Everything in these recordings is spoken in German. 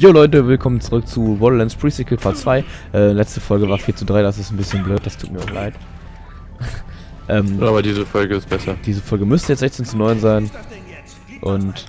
Jo Leute, willkommen zurück zu Borderlands Pre-Sequel Part 2. Letzte Folge war 4:3, das ist ein bisschen blöd, das tut mir auch leid. Aber diese Folge ist besser. Diese Folge müsste jetzt 16:9 sein. Und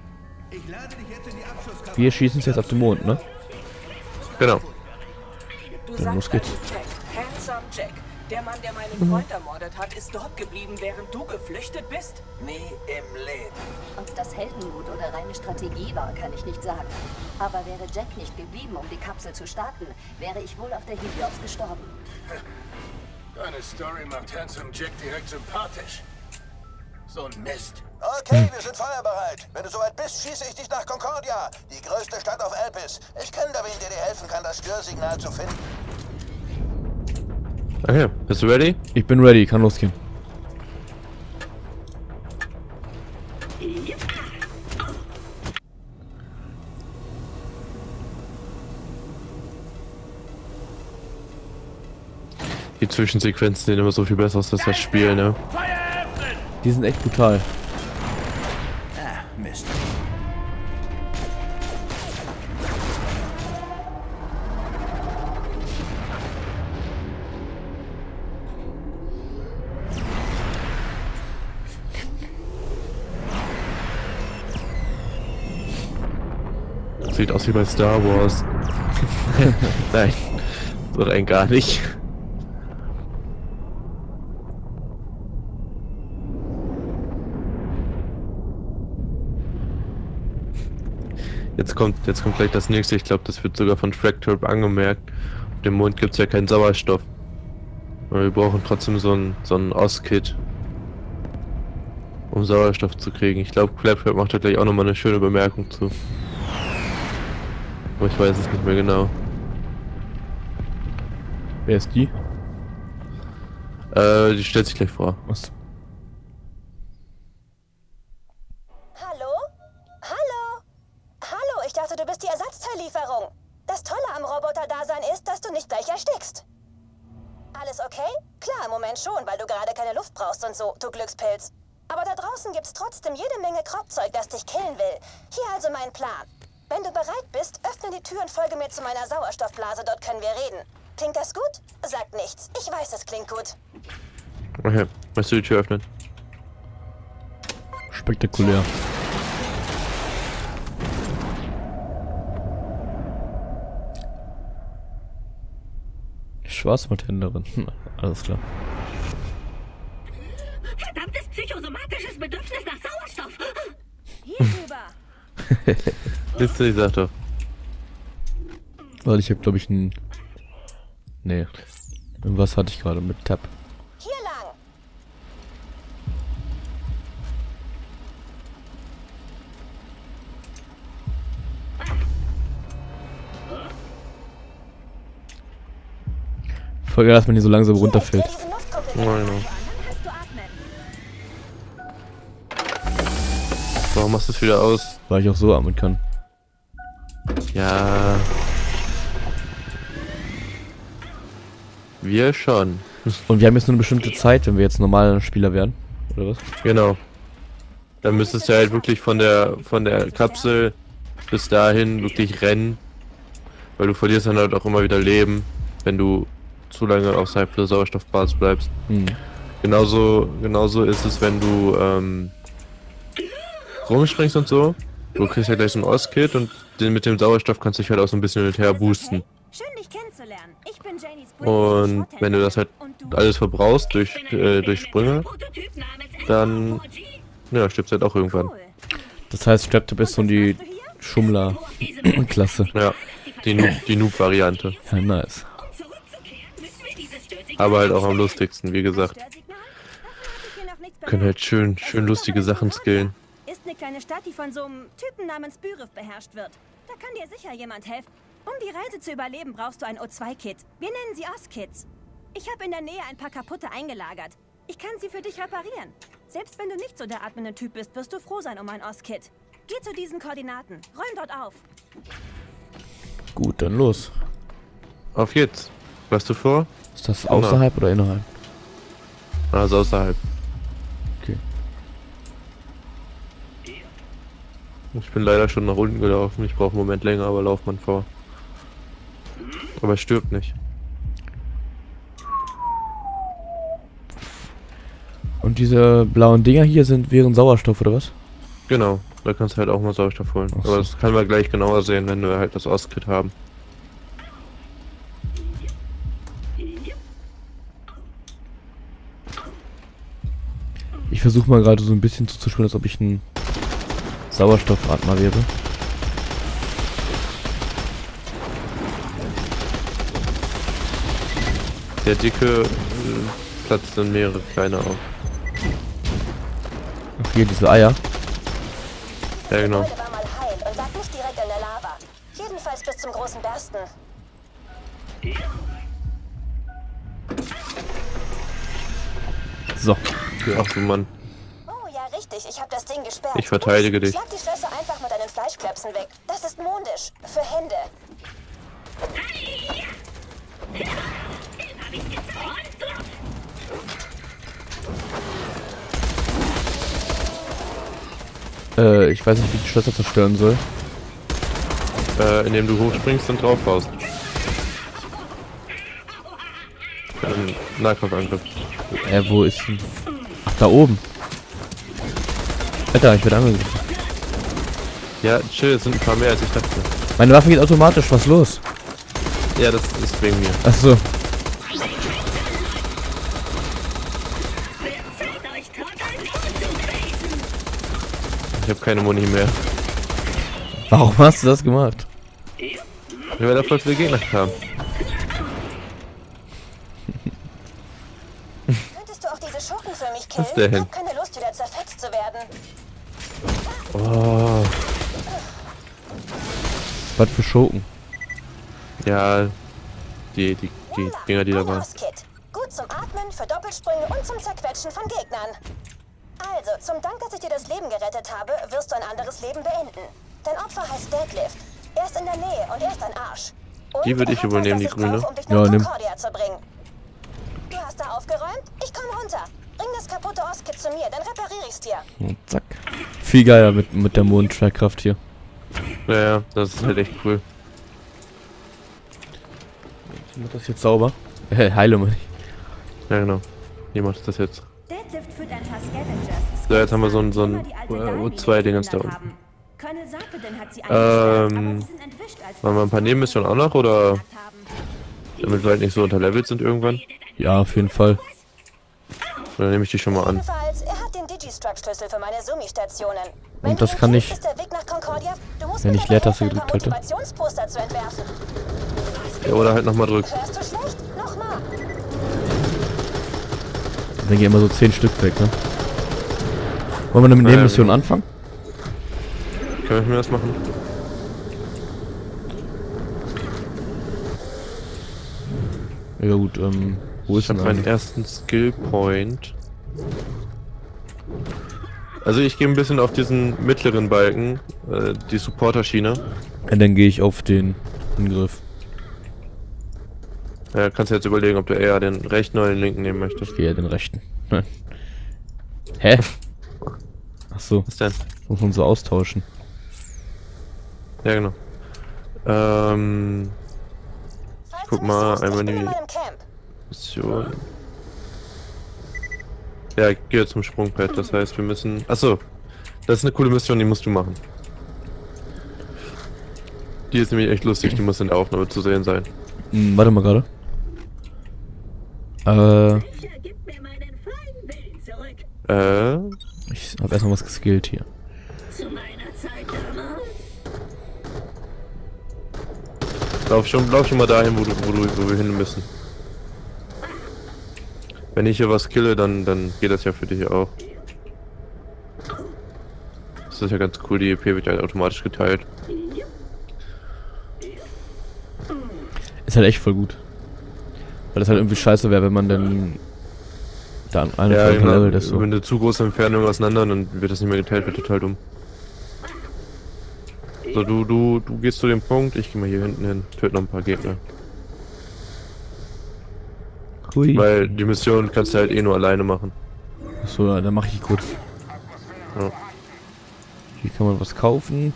wir schießen es jetzt auf den Mond, ne? Genau. Dann los geht's. Handsome Jack. Der Mann, der meinen Freund ermordet hat, ist dort geblieben, während du geflüchtet bist? Nie im Leben. Ob das Heldenmut oder reine Strategie war, kann ich nicht sagen. Aber wäre Jack nicht geblieben, um die Kapsel zu starten, wäre ich wohl auf der Helios gestorben. Deine Story macht Handsome Jack direkt sympathisch. So ein Mist. Okay, wir sind feuerbereit. Wenn du soweit bist, schieße ich dich nach Concordia, die größte Stadt auf Elpis. Ich kenne da wen, der dir helfen kann, das Störsignal zu finden. Okay, bist du ready? Ich bin ready, kann losgehen. Die Zwischensequenzen sehen immer so viel besser aus als das Spiel, ne? Die sind echt brutal. Mist. Sieht aus wie bei Star Wars. Nein, so rein gar nicht. Jetzt kommt gleich das nächste. Ich glaube, das wird sogar von Fractal angemerkt. Auf dem Mond gibt es ja keinen Sauerstoff. Aber wir brauchen trotzdem so ein Oz-Kit, um Sauerstoff zu kriegen. Ich glaube, Claptrap macht da gleich auch nochmal eine schöne Bemerkung zu. Aber ich weiß es nicht mehr genau. Wer ist die? Die stellt sich gleich vor. Was? Hallo? Hallo? Hallo, ich dachte, du bist die Ersatzteillieferung. Das Tolle am Roboter-Dasein ist, dass du nicht gleich erstickst. Alles okay? Klar, im Moment schon, weil du gerade keine Luft brauchst und so, du Glückspilz. Aber da draußen gibt's trotzdem jede Menge Kropfzeug, das dich killen will. Hier also mein Plan. Wenn du bereit bist, öffne die Tür und folge mir zu meiner Sauerstoffblase, dort können wir reden. Klingt das gut? Sagt nichts. Ich weiß, es klingt gut. Okay, möchtest du die Tür öffnen? Spektakulär. Schwarzmartänderin. Alles klar. Verdammtes psychosomatisches Bedürfnis nach Sauerstoff! Hier rüber. Wisst ihr, ich sag doch. Weil ich habe, glaube ich, ein... Nee. Irgendwas hatte ich gerade mit Tab. Hier lang. Voll geil, dass man hier so langsam runterfällt. Hier, diesen Luftkumpel Ja, genau. an, dann kannst du atmen. Warum machst du es wieder aus? Weil ich auch so atmen kann. Ja. Wir schon. Und wir haben jetzt nur eine bestimmte Zeit, wenn wir jetzt normaler Spieler werden. Oder was? Genau. Dann müsstest du halt wirklich von der Kapsel bis dahin wirklich rennen. Weil du verlierst dann halt auch immer wieder Leben, wenn du zu lange außerhalb der Sauerstoffbasis bleibst. Hm. Genauso ist es, wenn du rumspringst und so. Du kriegst ja gleich so ein Oz-Kit und mit dem Sauerstoff kannst du dich halt auch so ein bisschen hin und her boosten. Schön, dich kennenzulernen. Ich bin Janie's Und wenn du das halt alles verbrauchst durch Sprünge, dann ja, stirbst du halt auch irgendwann. Das heißt, Straptop ist so die Schummler-Klasse. Ja, die Noob-Variante. Ja, nice. Aber halt auch am lustigsten, wie gesagt. Können halt schön lustige Sachen skillen. Ist eine kleine Stadt, die von so einem Typen namens Bürif beherrscht wird. Da kann dir sicher jemand helfen. Um die Reise zu überleben, brauchst du ein O2-Kit. Wir nennen sie Oz-Kits. Ich habe in der Nähe ein paar kaputte eingelagert. Ich kann sie für dich reparieren. Selbst wenn du nicht so der atmende Typ bist, wirst du froh sein um ein Oz-Kit. Geh zu diesen Koordinaten. Räum dort auf. Gut, dann los. Auf jetzt. Was du vor? Ist das außerhalb oder innerhalb? Also außerhalb. Okay. Ich bin leider schon nach unten gelaufen. Ich brauche einen Moment länger, aber lauf man vor. Aber er stirbt nicht. Und diese blauen Dinger hier wären Sauerstoff, oder was? Genau, da kannst du halt auch mal Sauerstoff holen. Ach so. Aber das kann man gleich genauer sehen, wenn wir halt das Ostkit haben. Ich versuche mal gerade so ein bisschen zuzuspielen, als ob ich ein Sauerstoffatmer wäre. Der dicke platzt dann mehrere kleine auf. Ach, hier diese Eier. Ja, genau. Das Gebäude war mal heil und lag nicht direkt in der Lava. Jedenfalls bis zum großen Bersten. So. Ach du Mann. Oh ja, richtig. Ich habe das Ding gesperrt. Ich verteidige dich. Schlag die Schlösser einfach mit deinen Fleischklöpsen weg. Das ist mondisch. Für Hände. Ich weiß nicht, wie ich die Schlösser zerstören soll. Indem du hochspringst und drauf haust. Nahkampfangriff. Wo ist denn? Ach, da oben. Alter, ich werde angegriffen. Ja, chill, es sind ein paar mehr als ich dachte. Meine Waffe geht automatisch, was ist los? Ja, das ist wegen mir. Ach so. Ich habe keine Muni mehr. Warum hast du das gemacht? Weil da voll viele Gegner kamen. Könntest du auch diese Schurken für mich killen? Was ist der Ich hin? hab keine Lust, wieder zerfetzt zu werden. Oh. Was für Schurken? Ja, die Dinger, die da waren. Kit. Gut zum Atmen, für Doppelsprünge und zum Zerquetschen von Gegnern. Also, zum Dank, dass ich dir das Leben gerettet habe, wirst du ein anderes Leben beenden. Dein Opfer heißt Deadlift. Er ist in der Nähe und er ist ein Arsch. Und Die würde ich er hat übernehmen, das, die was ich grüne. brauche, um dich Ja, nach nimm. Concordia zu bringen. Du hast da aufgeräumt? Ich komme runter. Bring das kaputte Ostkit zu mir, dann repariere ich's dir. Und zack. Viel geiler mit der Mondschwerkraft hier. Ja, das ist halt echt cool. Ich mach das jetzt sauber. Heile mal nicht. Ja, genau. Wie macht das jetzt? Deadlift führt ein paar Scavengers. So, jetzt haben wir so ein Immer die alte O2-Dingens da Dive-Linie unten. Colonel Sarpedon hat sie eingesperrt, aber sie sind entwischt, als Machen wir ein paar Nebenmissionen auch noch, oder haben. damit wir halt nicht so unterlevelt sind irgendwann? Ja, auf jeden Fall. Oder nehme ich die schon mal an? Jedenfalls, er hat den Digistruct-Schlüssel für meine Sumi-Stationen. Und das kann ich, Ist der Weg nach Concordia? Du musst wenn mir ich dabei Leertaste helfen, ein paar gedrückt halte. Motivationsposter zu entwerfen. Ja, oder halt nochmal drücken. Hörst du schlecht? Nochmal. Dann gehen immer so 10 Stück weg, ne? Wollen wir eine Nebenmission genau. anfangen? Können wir das machen? Ja gut, wo Ich ist habe denn meinen ersten Skill Point. Also ich gehe ein bisschen auf diesen mittleren Balken, die Supporter-Schiene. Dann gehe ich auf den Angriff. Ja, kannst du jetzt überlegen, ob du eher den rechten oder den linken nehmen möchtest. Ich gehe ja den rechten. Nein. Hä? Ach so, Was denn? muss man so austauschen. Ja, genau. Falls Guck du mich mal, suchst, einmal ich bin die in meinem Camp. Mission. Ja, ich gehe zum Sprungpad, das heißt, wir müssen... Achso, das ist eine coole Mission, die musst du machen. Die ist nämlich echt lustig, die muss in der Aufnahme zu sehen sein. Warte mal gerade. Gib mir meinen freien Willen zurück. Ich habe erstmal was geskillt hier. Zu meiner Zeit damals. Lauf schon mal dahin, wo wir hin müssen. Wenn ich hier was kille, dann geht das ja für dich auch. Das ist ja ganz cool, die EP wird ja automatisch geteilt. Ist halt echt voll gut. Weil das halt irgendwie scheiße wäre, wenn man dann da eine Ja, von Level ist so. wenn du zu große Entfernung auseinander, dann wird das nicht mehr geteilt, wird total dumm. So, du gehst zu dem Punkt, ich gehe mal hier hinten hin, töte noch ein paar Gegner. Hui. Weil die Mission kannst du halt eh nur alleine machen. So, ja, dann mache ich kurz. Ja. Hier kann man was kaufen.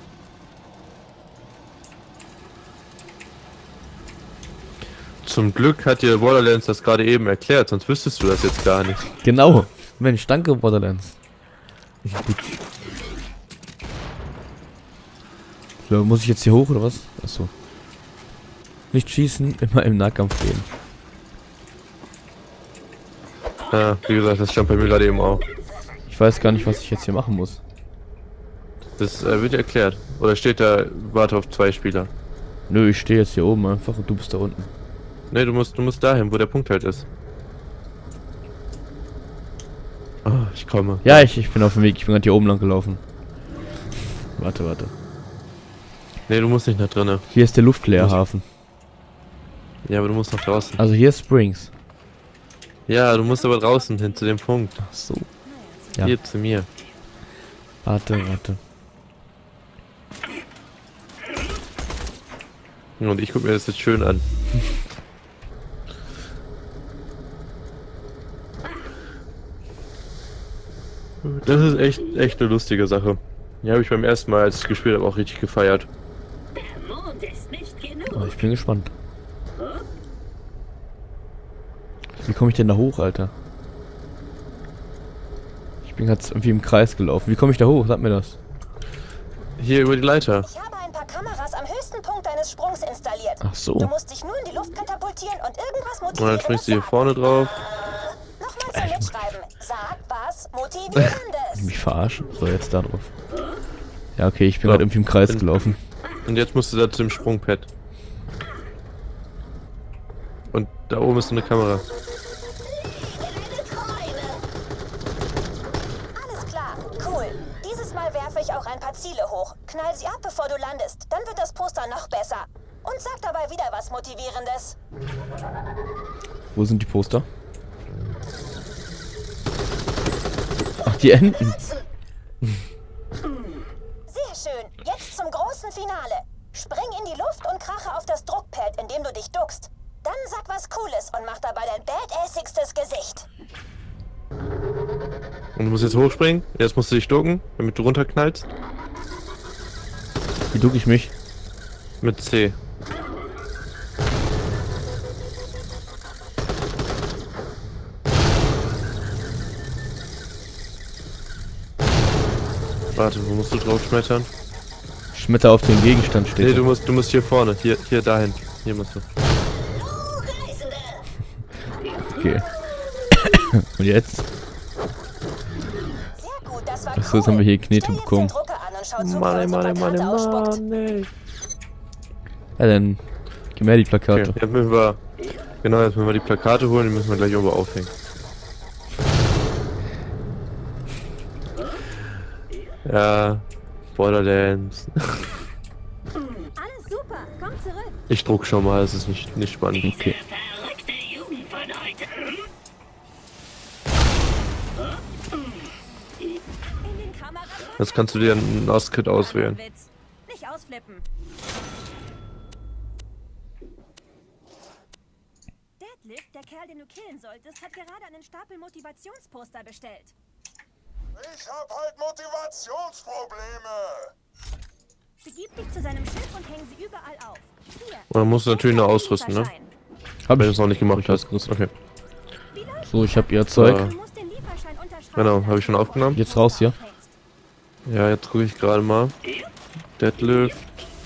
Zum Glück hat dir Borderlands das gerade eben erklärt, sonst wüsstest du das jetzt gar nicht. Genau. Mensch, danke Borderlands. Gut. So, muss ich jetzt hier hoch oder was? Achso. Nicht schießen, immer im Nahkampf gehen. Ja, wie gesagt, das stand bei mir gerade eben auch. Ich weiß gar nicht, was ich jetzt hier machen muss. Das wird dir erklärt. Oder steht da, warte auf 2 Spieler? Nö, ich stehe jetzt hier oben einfach und du bist da unten. Ne, du musst dahin, wo der Punkt halt ist. Oh, ich komme. Ja, ich bin auf dem Weg. Ich bin gerade hier oben lang gelaufen. Warte. Ne, du musst nicht nach drinnen. Hier ist der Luftleerhafen. Ja, aber du musst nach draußen. Also hier ist Springs. Ja, du musst aber draußen hin zu dem Punkt. Ach so. Ja. Hier zu mir. Warte. Und ich guck mir das jetzt schön an. Das ist echt eine lustige Sache. Die habe ich beim ersten Mal, als ich gespielt habe, auch richtig gefeiert. Oh, ich bin gespannt. Wie komme ich denn da hoch, Alter? Ich bin gerade irgendwie im Kreis gelaufen. Wie komme ich da hoch? Sag mir das. Hier über die Leiter. Ich habe ein paar Kameras am höchsten Punkt deines Sprungs installiert. Ach so. Du musst dich nur in die Luft katapultieren und irgendwas Und motivieren. dann springst du hier vorne drauf. Nochmal zum Mitschreiben. Sag was Motivierendes. Mich verarschen? So, jetzt da drauf. Ja, okay, ich bin gerade irgendwie im Kreis gelaufen. Und jetzt musst du da zum Sprungpad. Und da oben ist so eine Kamera. Alles klar, cool. Dieses Mal werfe ich auch ein paar Ziele hoch. Knall sie ab, bevor du landest. Dann wird das Poster noch besser. Und sag dabei wieder was Motivierendes. Wo sind die Poster? Ach, die Enten. Sehr schön. Jetzt zum großen Finale. Spring in die Luft und krache auf das Druckpad, indem du dich duckst. Dann sag was Cooles und mach dabei dein badassigstes Gesicht. Und du musst jetzt hochspringen. Jetzt musst du dich ducken, damit du runterknallst. Wie duck ich mich? Mit C. Warte, wo musst du drauf schmettern? Schmetter auf den Gegenstand steht. Nee, du musst hier vorne. Hier dahin. Hier musst du. Okay. Und jetzt? Sehr gut, das war Achso, jetzt haben wir hier Knete Stell jetzt bekommen. den Drucker an und schau zu, wie unsere Plakate ausspuckt. Ja, dann gib mir die Plakate. Okay, jetzt müssen wir die Plakate holen, die müssen wir gleich irgendwo aufhängen. Ja, Borderlands. Alles super, komm zurück. Ich druck schon mal, das ist nicht spannend. Okay. In den Kameras. Jetzt kannst du dir ein NOS-Kit auswählen. Witz. Nicht ausflippen. Deadlift, der Kerl, den du killen solltest, hat gerade einen Stapel Motivationsposter bestellt. Ich hab halt Motivationsprobleme. Begib dich zu seinem Schiff und häng sie überall auf. Hier. Und dann musst du natürlich noch ausrüsten, ne? Hab Wenn du ich. es noch nicht gemacht hast. Okay. So, ich hab ihr Zeug. Ja. Du musst den Lieferschein unterschreiben. Genau, habe ich schon aufgenommen. Jetzt raus hier. Ja, jetzt gucke ich gerade mal. Deadlift.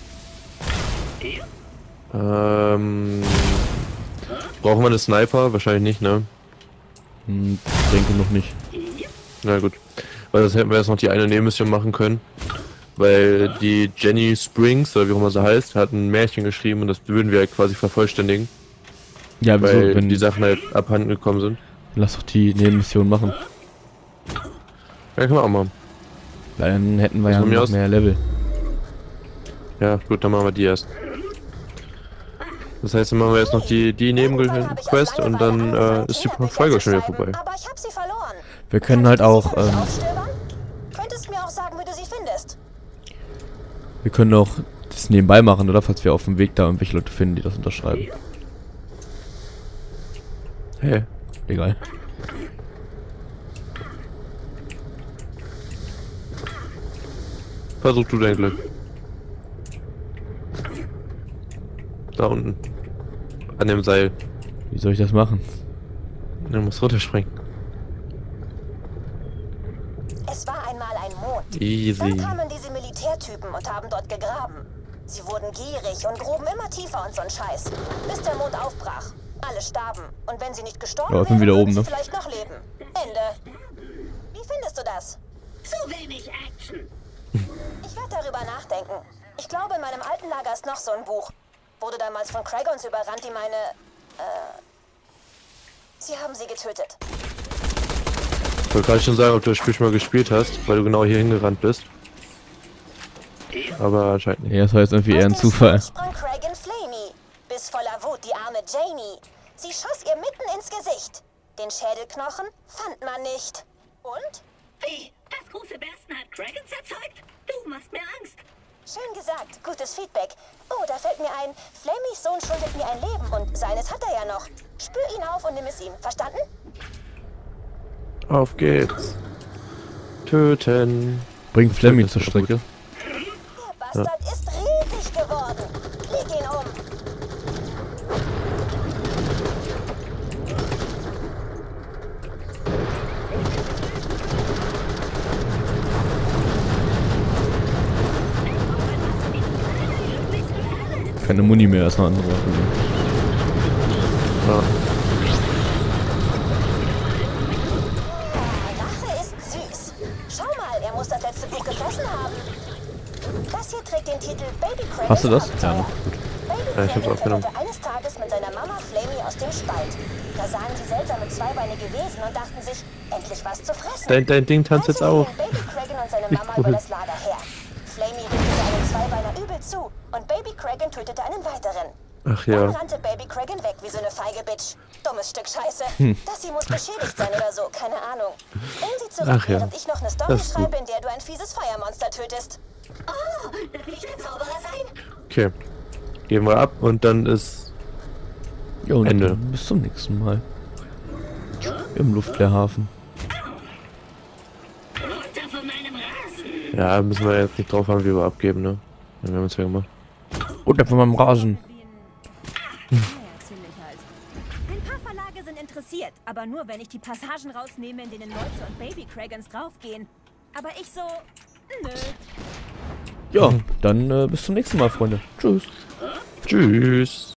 Brauchen wir eine Sniper? Wahrscheinlich nicht, ne? Hm, denke noch nicht. Na gut. Weil das hätten wir jetzt noch die eine Nebenmission machen können. Weil die Jenny Springs, oder wie auch immer sie heißt, hat ein Märchen geschrieben und das würden wir halt quasi vervollständigen. Ja, wieso, Weil wenn die Sachen halt abhanden gekommen sind. lass doch die Nebenmission machen. Ja, können wir auch machen. Dann hätten wir Was ja von mir noch aus? mehr Level. Ja, gut, dann machen wir die erst. Das heißt, dann machen wir jetzt noch die Nebenquest und dann ist die Folge schon wieder vorbei. Aber ich hab sie verloren. Wir können halt auch, Aufstöbern? Könntest mir auch sagen, wie du sie findest. wir können auch das nebenbei machen, oder? Falls wir auf dem Weg da irgendwelche Leute finden, die das unterschreiben. Hey. Egal. Versuch du dein Glück. Da unten. An dem Seil. Wie soll ich das machen? Du musst runterspringen. Es war einmal ein Mond. Easy. Dann kamen diese Militärtypen und haben dort gegraben. Sie wurden gierig und gruben immer tiefer und so'n Scheiß. Bis der Mond aufbrach. Alle starben. Und wenn sie nicht gestorben Ja, ich bin wären, wieder würden oben, sie ne? vielleicht noch leben. Ende. Wie findest du das? Zu wenig Action. Ich werde darüber nachdenken. Ich glaube, in meinem alten Lager ist noch so ein Buch. Wurde damals von Kragons überrannt, die Sie haben sie getötet. Ich wollte gerade schon sagen, ob du das Spiel schon mal gespielt hast, weil du genau hier hingerannt bist. Aber anscheinend nicht. Ja, das war jetzt irgendwie eher ein Aus dem Zufall. Schwert sprang Kragan Flamey. Bis voller Wut die arme Janie. Sie schoss ihr mitten ins Gesicht. Den Schädelknochen fand man nicht. Und? Wie? Das große Bersten hat Kragans erzeugt? Du machst mir Angst. Schön gesagt, gutes Feedback. Oh, da fällt mir ein, Flameys Sohn schuldet mir ein Leben und seines hat er ja noch. Spür ihn auf und nimm es ihm, verstanden? Auf geht's. Töten. Bring Flemmy Das zur ist gut. Strecke. Der Bastard ist riesig geworden. Leg ihn um. Keine Muni mehr, erstmal andere. Ja. Rache ist süß. Schau mal, er muss das letzte Buch gefressen haben. Das hier trägt den Titel Baby Kragans Hast du das? Abenteuer. Ja, ne? Gut. Baby Ja, ich hab's Kragan aufgenommen. kletterte eines Tages mit seiner Mama Flamey aus dem Spalt. Da sahen sie seltsame zweibeinige Wesen und dachten sich, endlich was zu fressen. Dein Ding tanzt jetzt Also auf. gingen Baby Kragan und seine Wie Mama cool. über das Lager her. Flamey richtete einen Zweibeiner übel zu und Baby Kragan tötete einen weiteren. Ach Dann ja. rannte Baby Kragan weg wie so eine feige Bitch. Dummes Stück Scheiße. Das hier muss beschädigt sein oder so, keine Ahnung. Bring sie zurück, Ach ja. während ich noch eine Story Das ist gut. schreibe, in der du ein fieses Feuermonster tötest. Oh, darf ich der Zauberer sein? Okay. Gehen wir ab und dann ist Jo, und Ende. dann bis zum nächsten Mal. Im Luftleerhafen. Runter von meinem Rasen. Ja, müssen wir jetzt nicht drauf haben, wie wir abgeben, ne? Wir haben es ja gemacht. Und einfach mal im Rasen. Naja, ziemlich halt. Ein paar Verlage sind interessiert, aber nur, wenn ich die Passagen rausnehme, in denen Leute und Baby Kragans draufgehen. Aber ich so... Nö. Ja, dann bis zum nächsten Mal, Freunde. Tschüss. Tschüss.